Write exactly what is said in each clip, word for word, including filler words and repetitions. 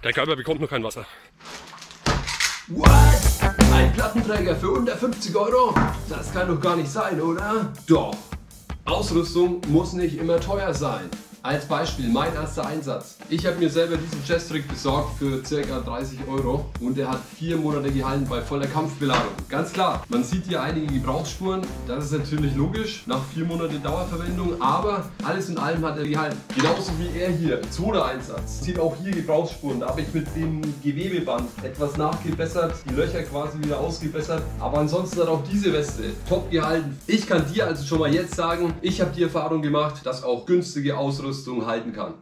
Der Körper bekommt noch kein Wasser. What? Ein Plattenträger für unter fünfzig Euro? Das kann doch gar nicht sein, oder? Doch. Ausrüstung muss nicht immer teuer sein. Als Beispiel mein erster Einsatz. Ich habe mir selber diesen Chest-Rig besorgt für ca. dreißig Euro und der hat vier Monate gehalten bei voller Kampfbeladung. Ganz klar, man sieht hier einige Gebrauchsspuren, das ist natürlich logisch, nach vier Monaten Dauerverwendung, aber alles in allem hat er gehalten. Genauso wie er hier, zweiter Einsatz. Sieht auch hier Gebrauchsspuren, da habe ich mit dem Gewebeband etwas nachgebessert, die Löcher quasi wieder ausgebessert, aber ansonsten hat auch diese Weste top gehalten. Ich kann dir also schon mal jetzt sagen, ich habe die Erfahrung gemacht, dass auch günstige Ausrüstung halten kann.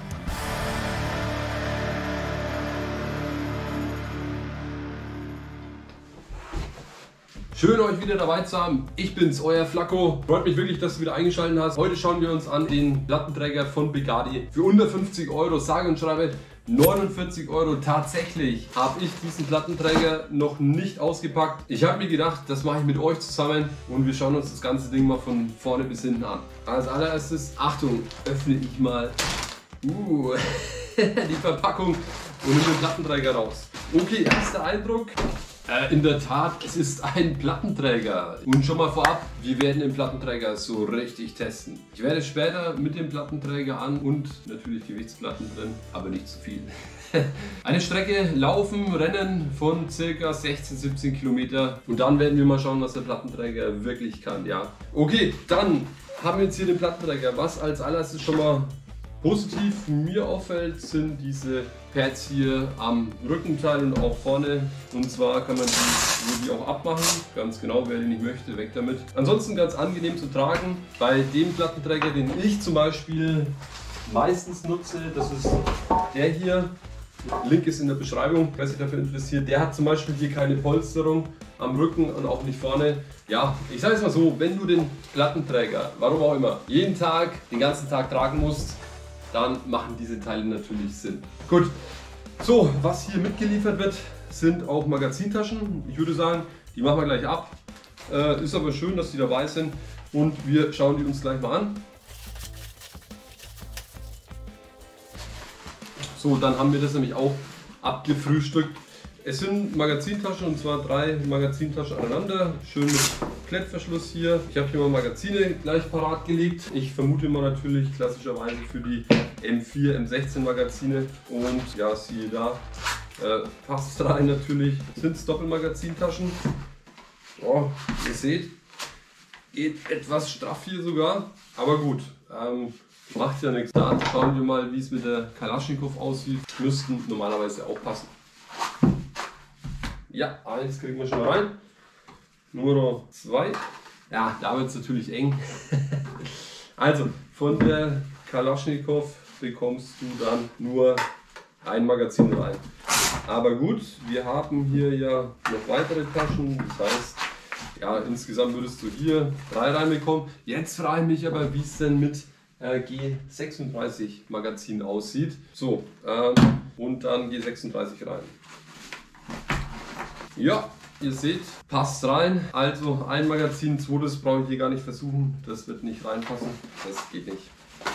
Schön euch wieder dabei zu haben. Ich bin's, euer Flacco. Freut mich wirklich, dass du wieder eingeschaltet hast. Heute schauen wir uns an den Plattenträger von Begadi für unter fünfzig Euro. Sage und schreibe neunundvierzig Euro. Tatsächlich habe ich diesen Plattenträger noch nicht ausgepackt. Ich habe mir gedacht, das mache ich mit euch zusammen und wir schauen uns das ganze Ding mal von vorne bis hinten an. Als allererstes, Achtung, öffne ich mal uh, die Verpackung und nehme den Plattenträger raus. Okay, erster Eindruck. Äh, in der Tat, es ist ein Plattenträger. Und schon mal vorab, wir werden den Plattenträger so richtig testen. Ich werde später mit dem Plattenträger an und natürlich Gewichtsplatten drin, aber nicht zu viel. Eine Strecke laufen, rennen von ca. sechzehn, siebzehn Kilometer und dann werden wir mal schauen, was der Plattenträger wirklich kann. Ja. Okay, dann haben wir jetzt hier den Plattenträger. Was als allererstes schon mal positiv mir auffällt, sind diese Pads hier am Rückenteil und auch vorne. Und zwar kann man die, die auch abmachen. Ganz genau, wer die nicht möchte, weg damit. Ansonsten ganz angenehm zu tragen. Bei dem Plattenträger, den ich zum Beispiel meistens nutze, das ist der hier. Link ist in der Beschreibung, wer sich dafür interessiert. Der hat zum Beispiel hier keine Polsterung am Rücken und auch nicht vorne. Ja, ich sage es mal so, wenn du den Plattenträger, warum auch immer, jeden Tag, den ganzen Tag tragen musst, dann machen diese Teile natürlich Sinn. Gut, so, was hier mitgeliefert wird, sind auch Magazintaschen. Ich würde sagen, die machen wir gleich ab. Äh, ist aber schön, dass die dabei sind und wir schauen die uns gleich mal an. So, dann haben wir das nämlich auch abgefrühstückt. Es sind Magazintaschen und zwar drei Magazintaschen aneinander, schön mit Klettverschluss hier. Ich habe hier mal Magazine gleich parat gelegt. Ich vermute mal natürlich klassischerweise für die M vier, M sechzehn Magazine und ja, siehe da, äh, passt rein natürlich. Sind es Doppelmagazintaschen. Oh, ihr seht, geht etwas straff hier sogar, aber gut. Ähm, Macht ja nichts. Dann schauen wir mal, wie es mit der Kalaschnikow aussieht. Müssten normalerweise auch passen. Ja, eins kriegen wir schon rein. Nummer zwei. Ja, da wird es natürlich eng. Also, von der Kalaschnikow bekommst du dann nur ein Magazin rein. Aber gut, wir haben hier ja noch weitere Taschen. Das heißt, ja, insgesamt würdest du hier drei reinbekommen. Jetzt frage ich mich aber, wie es denn mit G sechsunddreißig Magazin aussieht. So, ähm, und dann G sechsunddreißig rein. Ja, ihr seht, passt rein. Also ein Magazin, zweites brauche ich hier gar nicht versuchen. Das wird nicht reinpassen. Das geht nicht.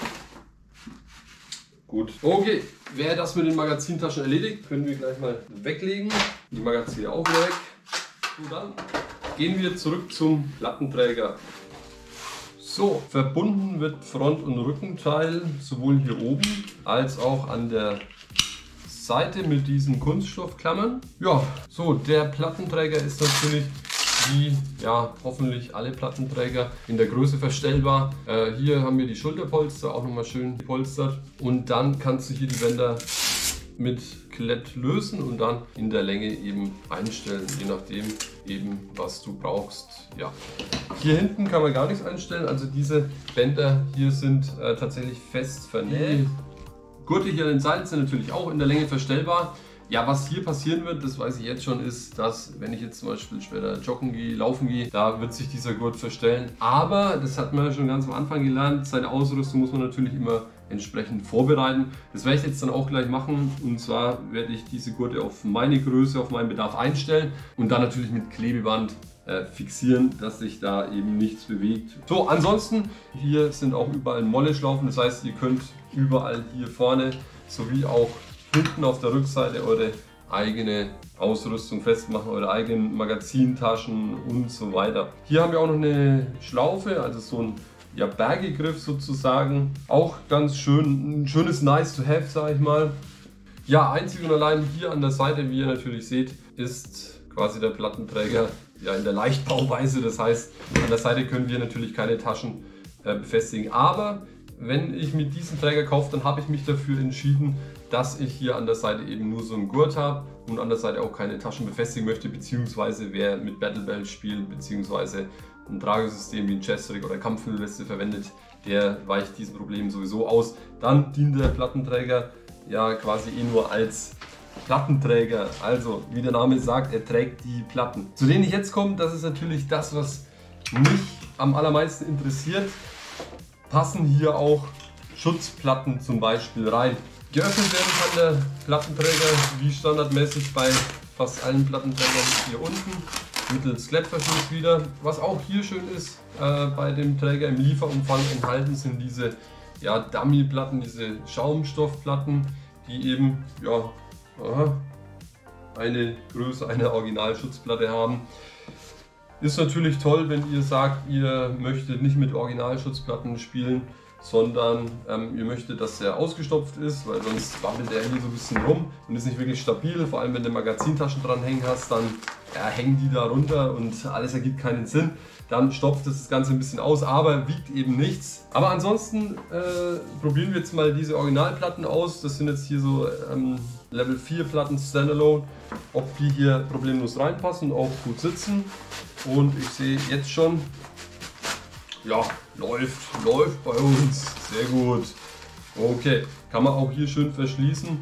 Gut. Okay, wäre das mit den Magazintaschen erledigt, können wir gleich mal weglegen. Die Magazine auch wieder weg. Und dann gehen wir zurück zum Plattenträger. So, verbunden wird Front- und Rückenteil sowohl hier oben als auch an der Seite mit diesen Kunststoffklammern. Ja, so, der Plattenträger ist natürlich wie ja, hoffentlich alle Plattenträger in der Größe verstellbar. Äh, hier haben wir die Schulterpolster auch nochmal schön gepolstert und dann kannst du hier die Bänder mit Klett lösen und dann in der Länge eben einstellen, je nachdem eben was du brauchst. Ja. Hier hinten kann man gar nichts einstellen, also diese Bänder hier sind äh, tatsächlich fest vernäht. Die Gurte hier an den Seiten sind natürlich auch in der Länge verstellbar. Ja, was hier passieren wird, das weiß ich jetzt schon, ist, dass wenn ich jetzt zum Beispiel später joggen gehe, laufen gehe, da wird sich dieser Gurt verstellen. Aber, das hat man ja schon ganz am Anfang gelernt, seine Ausrüstung muss man natürlich immer entsprechend vorbereiten. Das werde ich jetzt dann auch gleich machen und zwar werde ich diese Gurte auf meine Größe, auf meinen Bedarf einstellen und dann natürlich mit Klebeband äh, fixieren, dass sich da eben nichts bewegt. So, ansonsten, hier sind auch überall Molle-Schlaufen, das heißt, ihr könnt überall hier vorne sowie auch hinten auf der Rückseite eure eigene Ausrüstung festmachen, eure eigenen Magazintaschen und so weiter. Hier haben wir auch noch eine Schlaufe, also so ein ja, Bergegriff sozusagen. Auch ganz schön, ein schönes Nice to have, sage ich mal. Ja, einzig und allein hier an der Seite, wie ihr natürlich seht, ist quasi der Plattenträger ja in der Leichtbauweise. Das heißt, an der Seite können wir natürlich keine Taschen äh, befestigen. Aber wenn ich mit diesem Träger kaufe, dann habe ich mich dafür entschieden, dass ich hier an der Seite eben nur so einen Gurt habe und an der Seite auch keine Taschen befestigen möchte, beziehungsweise wer mit Battle Belt spielt, beziehungsweise ein Tragesystem wie ein Chestrig oder Kampfweste verwendet, der weicht diesem Problem sowieso aus. Dann dient der Plattenträger ja quasi eh nur als Plattenträger, also wie der Name sagt, er trägt die Platten. Zu denen ich jetzt komme, das ist natürlich das, was mich am allermeisten interessiert. Passen hier auch Schutzplatten zum Beispiel rein. Geöffnet werden kann der Plattenträger wie standardmäßig bei fast allen Plattenträgern hier unten mittels Klettverschluss wieder. Was auch hier schön ist, äh, bei dem Träger im Lieferumfang enthalten sind diese ja, Dummy-Platten, diese Schaumstoffplatten, die eben ja, aha, eine Größe einer Originalschutzplatte haben. Ist natürlich toll, wenn ihr sagt, ihr möchtet nicht mit Originalschutzplatten spielen, sondern ähm, ihr möchtet, dass der ausgestopft ist, weil sonst wabbelt der hier so ein bisschen rum und ist nicht wirklich stabil. Vor allem wenn du Magazintaschen dran hängen hast, dann ja, hängen die da runter und alles ergibt keinen Sinn. Dann stopft das Ganze ein bisschen aus, aber wiegt eben nichts. Aber ansonsten äh, probieren wir jetzt mal diese Originalplatten aus. Das sind jetzt hier so ähm, Level vier Platten Standalone, ob die hier problemlos reinpassen und auch gut sitzen. Und ich sehe jetzt schon, ja, läuft, läuft bei uns, sehr gut. Okay, kann man auch hier schön verschließen.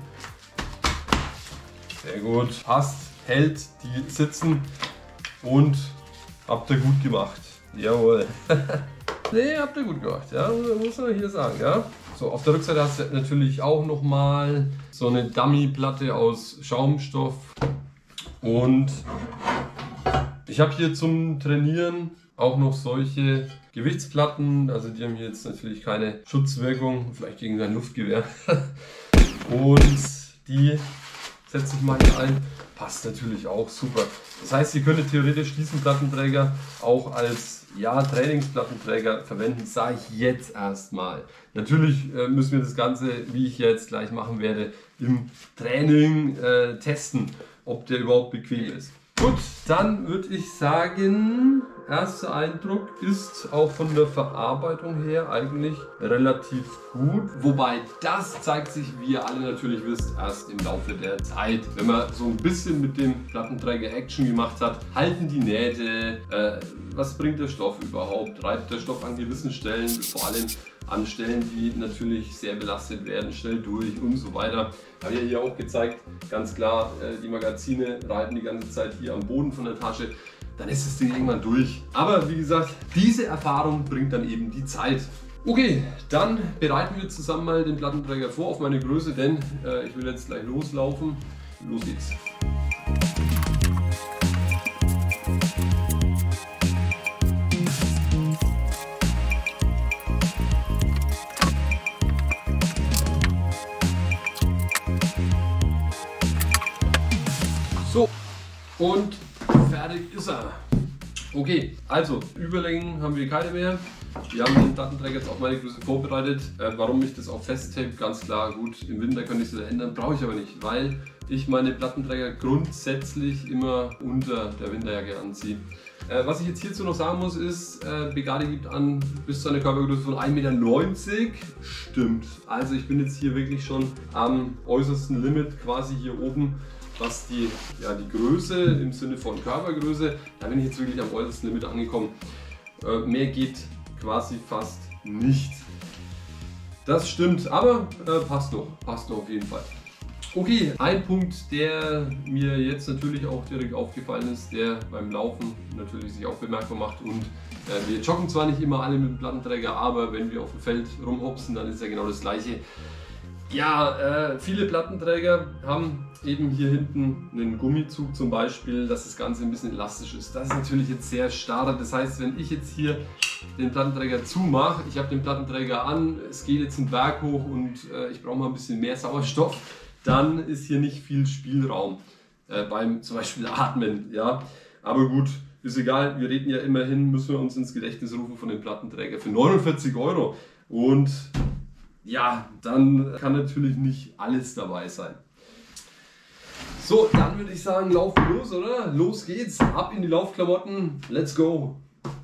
Sehr gut, passt, hält, die sitzen und habt ihr gut gemacht. Jawohl. Ne, habt ihr gut gemacht, ja, muss man hier sagen, ja. So, auf der Rückseite hast du natürlich auch nochmal so eine Dummy-Platte aus Schaumstoff und ich habe hier zum Trainieren auch noch solche Gewichtsplatten, also die haben hier jetzt natürlich keine Schutzwirkung, vielleicht gegen ein Luftgewehr. Und die setze ich mal hier ein, passt natürlich auch super. Das heißt, ihr könntet theoretisch diesen Plattenträger auch als ja, Trainingsplattenträger verwenden, sage ich jetzt erstmal. Natürlich äh, müssen wir das Ganze, wie ich jetzt gleich machen werde, im Training äh, testen, ob der überhaupt bequem ist. Gut, dann würde ich sagen, erster Eindruck ist auch von der Verarbeitung her eigentlich relativ gut. Wobei das zeigt sich, wie ihr alle natürlich wisst, erst im Laufe der Zeit. Wenn man so ein bisschen mit dem Plattenträger Action gemacht hat, halten die Nähte, äh, was bringt der Stoff überhaupt, reibt der Stoff an gewissen Stellen, vor allem an Stellen, die natürlich sehr belastet werden, schnell durch und so weiter. Habe ich ja hier auch gezeigt, ganz klar, die Magazine reiben die ganze Zeit hier am Boden von der Tasche, dann ist das Ding irgendwann durch. Aber wie gesagt, diese Erfahrung bringt dann eben die Zeit. Okay, dann bereiten wir zusammen mal den Plattenträger vor auf meine Größe, denn äh, ich will jetzt gleich loslaufen. Los geht's. So, und fertig ist er. Okay, also Überlängen haben wir keine mehr. Wir haben den Plattenträger jetzt auf meine Größe vorbereitet. Äh, warum ich das auf Festtape? Ganz klar, gut, im Winter könnte ich es wieder ändern, brauche ich aber nicht, weil ich meine Plattenträger grundsätzlich immer unter der Winterjacke anziehe. Äh, was ich jetzt hierzu noch sagen muss ist, äh, Begadi gibt an bis zu einer Körpergröße von ein Meter neunzig. Stimmt, also ich bin jetzt hier wirklich schon am äußersten Limit, quasi hier oben. Was die, ja, die Größe im Sinne von Körpergröße, da bin ich jetzt wirklich am äußersten Limit angekommen. Äh, mehr geht quasi fast nicht. Das stimmt, aber äh, passt noch, passt noch auf jeden Fall. Okay, ein Punkt, der mir jetzt natürlich auch direkt aufgefallen ist, der beim Laufen natürlich sich auch bemerkbar macht und äh, wir joggen zwar nicht immer alle mit dem Plattenträger, aber wenn wir auf dem Feld rumhopsen, dann ist ja genau das gleiche. Ja, äh, viele Plattenträger haben eben hier hinten einen Gummizug zum Beispiel, dass das Ganze ein bisschen elastisch ist. Das ist natürlich jetzt sehr starr, das heißt, wenn ich jetzt hier den Plattenträger zumache, ich habe den Plattenträger an, es geht jetzt einen Berg hoch und äh, ich brauche mal ein bisschen mehr Sauerstoff, dann ist hier nicht viel Spielraum äh, beim zum Beispiel Atmen. Ja? Aber gut, ist egal, wir reden ja immerhin, müssen wir uns ins Gedächtnis rufen von dem Plattenträger für neunundvierzig Euro. Und ja, dann kann natürlich nicht alles dabei sein. So, dann würde ich sagen, laufen wir los, oder? Los geht's, ab in die Laufklamotten, let's go!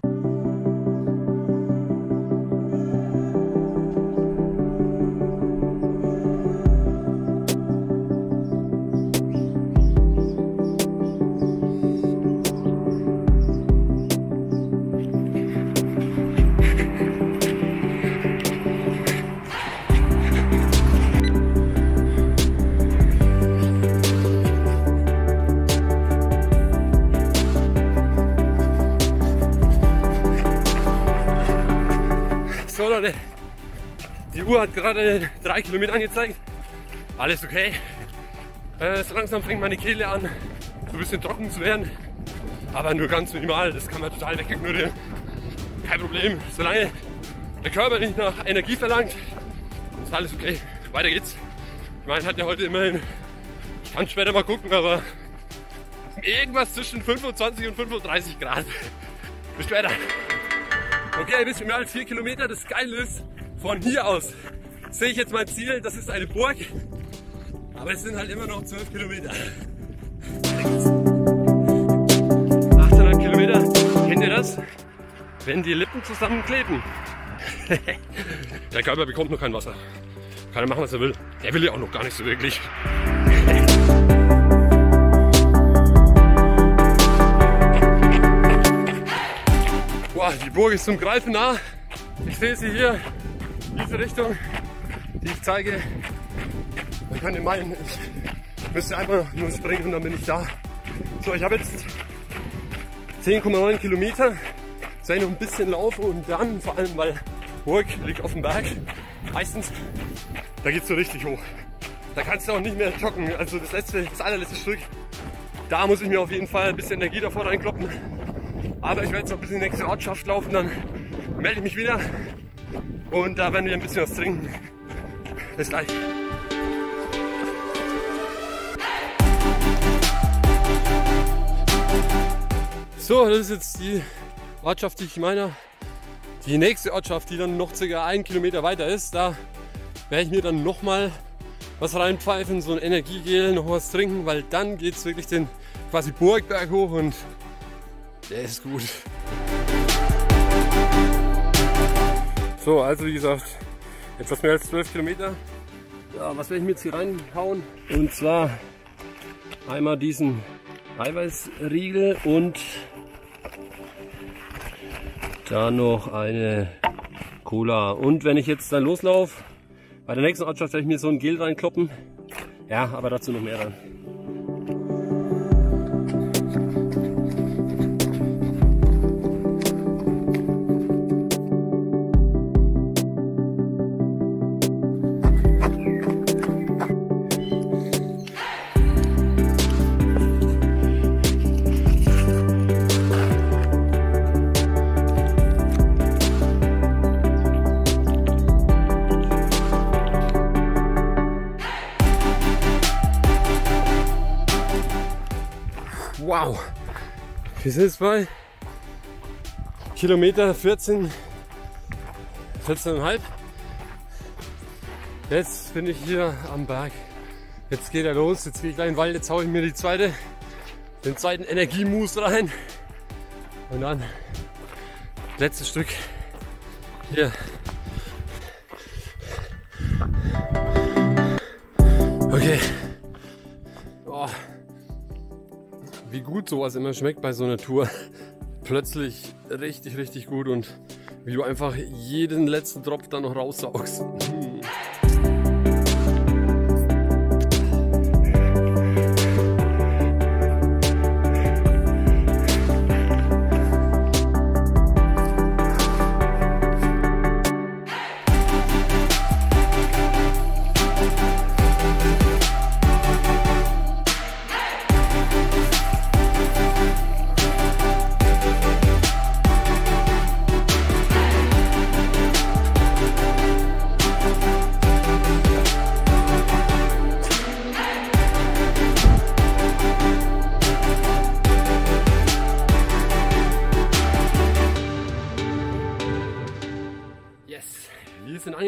So Leute, die Uhr hat gerade drei Kilometer angezeigt, alles okay. Äh, so langsam fängt meine Kehle an, so ein bisschen trocken zu werden, aber nur ganz minimal, das kann man total wegignorieren. Kein Problem, solange der Körper nicht nach Energie verlangt, ist alles okay. Weiter geht's. Ich meine, hat ja heute immerhin, ich kann später mal gucken, aber irgendwas zwischen fünfundzwanzig und fünfunddreißig Grad. Bis später. Okay, ein bisschen mehr als vier Kilometer. Das Geile ist, von hier aus sehe ich jetzt mein Ziel. Das ist eine Burg, aber es sind halt immer noch zwölf Kilometer. achteinhalb Kilometer, kennt ihr das? Wenn die Lippen zusammenkleben. Der Körper bekommt noch kein Wasser. Kann er machen, was er will. Der will ja auch noch gar nicht so wirklich. Die Burg ist zum Greifen nah. Ich sehe sie hier, diese Richtung, die ich zeige. Man könnte meinen, ich müsste einfach nur springen und dann bin ich da. So, ich habe jetzt zehn Komma neun Kilometer. Jetzt werde ich noch ein bisschen laufen und dann, vor allem weil Burg liegt auf dem Berg, meistens, da geht es so richtig hoch. Da kannst du auch nicht mehr joggen. Also das letzte, das allerletzte Stück, da muss ich mir auf jeden Fall ein bisschen Energie davor reinkloppen. Aber ich werde jetzt noch ein bisschen in die nächste Ortschaft laufen, dann melde ich mich wieder und da werden wir ein bisschen was trinken. Bis gleich. So, das ist jetzt die Ortschaft, die ich meine. Die nächste Ortschaft, die dann noch circa einen Kilometer weiter ist, da werde ich mir dann nochmal was reinpfeifen, so ein Energiegel, noch was trinken, weil dann geht es wirklich den quasi Burgberg hoch und der ist gut. So, also wie gesagt, etwas mehr als zwölf Kilometer. Ja, was werde ich mir jetzt hier reinhauen? Und zwar einmal diesen Eiweißriegel und dann noch eine Cola. Und wenn ich jetzt dann loslaufe, bei der nächsten Ortschaft werde ich mir so ein Gel reinkloppen. Ja, aber dazu noch mehr dann. Wow, wir sind jetzt bei Kilometer vierzehn, vierzehn Komma fünf. Jetzt bin ich hier am Berg. Jetzt geht er los, jetzt gehe ich gleich in den Wald, jetzt haue ich mir die zweite, den zweiten Energiemus rein. Und dann letztes Stück hier. Okay. Oh. Wie gut sowas immer schmeckt bei so einer Tour. Plötzlich richtig, richtig gut und wie du einfach jeden letzten Tropf dann noch raussaugst. Hm.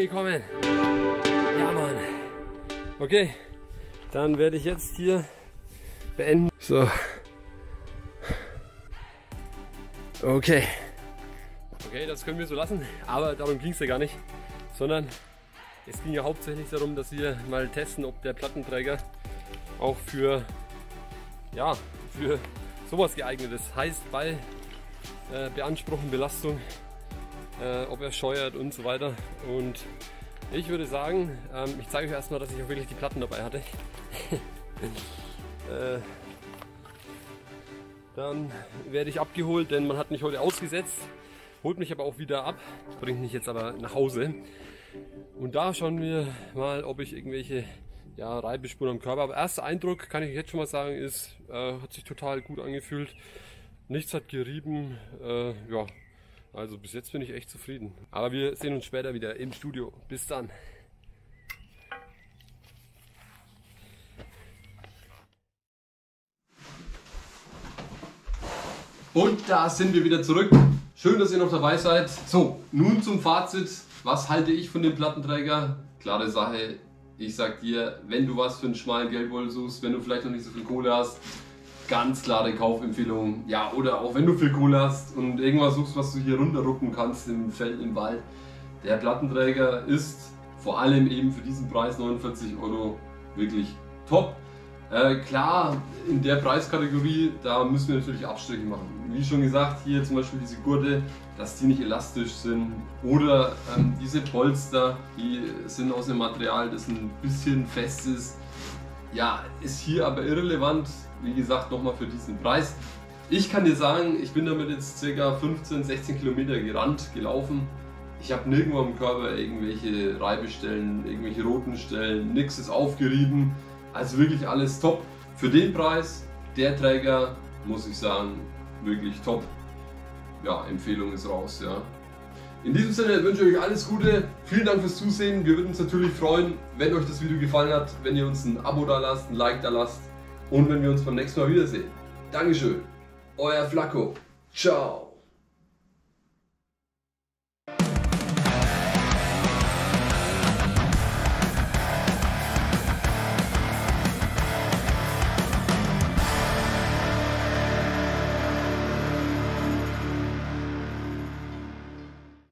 angekommen. Ja, Mann. Okay, dann werde ich jetzt hier beenden. So. Okay. Okay, das können wir so lassen, aber darum ging es ja gar nicht, sondern es ging ja hauptsächlich darum, dass wir mal testen, ob der Plattenträger auch für, ja, für sowas geeignet ist. Heißt bei äh, Beanspruchen, Belastung, äh, ob er scheuert und so weiter. Und ich würde sagen, ähm, ich zeige euch erstmal, dass ich auch wirklich die Platten dabei hatte. äh, dann werde ich abgeholt, denn man hat mich heute ausgesetzt, holt mich aber auch wieder ab, bringt mich jetzt aber nach Hause. Und da schauen wir mal, ob ich irgendwelche ja, Reibespuren am Körper habe. Erster Eindruck, kann ich jetzt schon mal sagen, ist, äh, hat sich total gut angefühlt. Nichts hat gerieben. Äh, ja, also bis jetzt bin ich echt zufrieden. Aber wir sehen uns später wieder im Studio. Bis dann. Und da sind wir wieder zurück. Schön, dass ihr noch dabei seid. So, nun zum Fazit. Was halte ich von dem Plattenträger? Klare Sache, ich sag dir, wenn du was für einen schmalen Geldbeutel suchst, wenn du vielleicht noch nicht so viel Kohle hast, ganz klare Kaufempfehlung. Ja, oder auch wenn du viel Kohle hast und irgendwas suchst, was du hier runterrucken kannst im Feld, im Wald. Der Plattenträger ist vor allem eben für diesen Preis neunundvierzig Euro wirklich top. Äh, klar, in der Preiskategorie, da müssen wir natürlich Abstriche machen. Wie schon gesagt, hier zum Beispiel diese Gurte, dass die nicht elastisch sind. Oder ähm, diese Polster, die sind aus einem Material, das ein bisschen fest ist. Ja, ist hier aber irrelevant, wie gesagt, nochmal für diesen Preis. Ich kann dir sagen, ich bin damit jetzt ca. fünfzehn, sechzehn Kilometer gerannt, gelaufen. Ich habe nirgendwo am Körper irgendwelche Reibestellen, irgendwelche roten Stellen, nichts ist aufgerieben. Also wirklich alles top. Für den Preis, der Träger, muss ich sagen, wirklich top. Ja, Empfehlung ist raus. Ja. In diesem Sinne wünsche ich euch alles Gute. Vielen Dank fürs Zusehen. Wir würden uns natürlich freuen, wenn euch das Video gefallen hat, wenn ihr uns ein Abo da lasst, ein Like da lasst und wenn wir uns beim nächsten Mal wiedersehen. Dankeschön. Euer Flacco. Ciao.